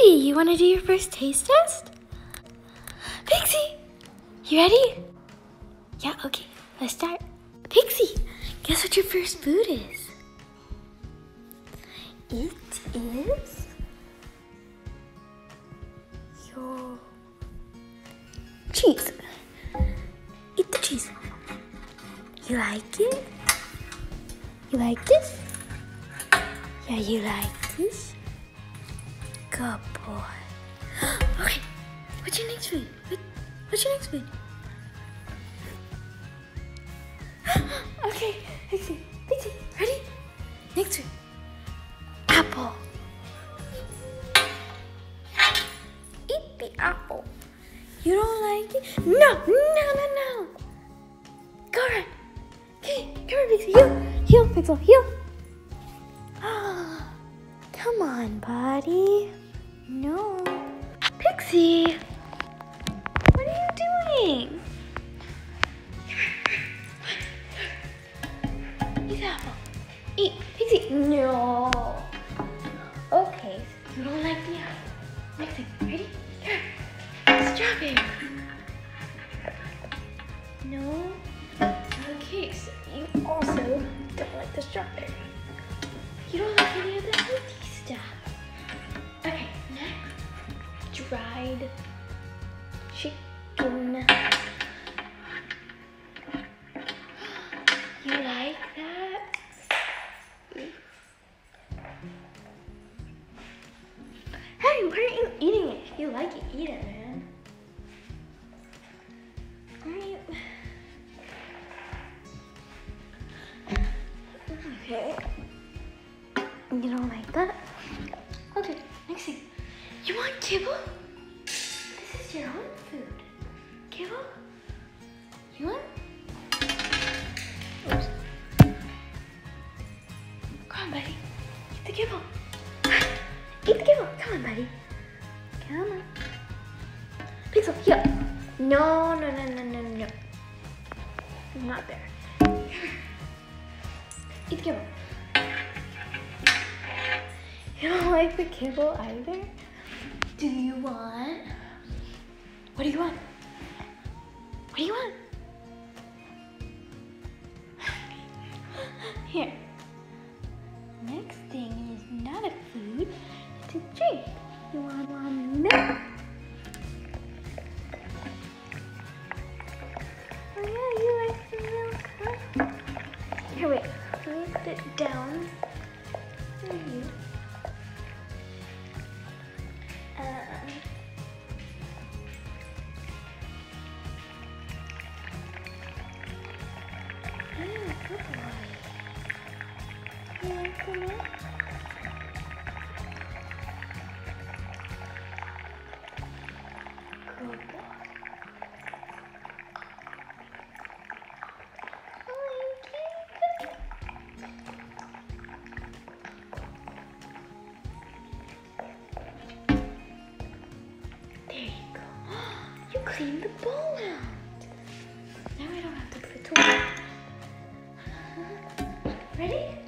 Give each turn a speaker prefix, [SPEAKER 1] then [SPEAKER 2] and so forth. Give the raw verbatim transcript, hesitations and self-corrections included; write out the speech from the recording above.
[SPEAKER 1] Pixie, you want to do your first taste test? Pixie, you ready? Yeah, okay, let's start. Pixie, guess what your first food is? It is your cheese. Eat the cheese. You like it? You like this? Yeah, you like this? Good boy. Okay, what's your next food? What, what's your next food? Okay, Pixie, Pixie, ready? Next food. Apple. Eat the apple. You don't like it? No, no, no, no. Go on. Okay, come on, Pixie. Heel, heel, Pixel, heel. Come on, buddy. No. Pixie, what are you doing? Eat the apple. Eat, Pixie. No. Okay, you don't like the apple. Next thing, ready? Here, strawberry. No. Okay, so you also don't like the strawberry. You don't like any of the healthy stuff. Okay, next, dried chicken. You like that? Hey, why aren't you eating it? If you like it, eat it, man. Why are you? Okay. You don't like that? Okay, next thing. You want kibble? This is your own food. Kibble? You want? Oops. Come on, buddy. Eat the kibble. Eat the kibble. Come on, buddy. Come on. Pixel, here. No, no, no, no, no, no. Not there. Eat the kibble. You don't like the kibble either? Do you want? What do you want? What do you want? Here. Next thing is not a food, it's a drink. You want, want milk? Oh yeah, you like the milk, huh? Here, wait. Let me put it down. There you. Um, yeah, good boy. You like the milk? Good boy. You cleaned the bowl out. Now I don't have to put it away. Ready?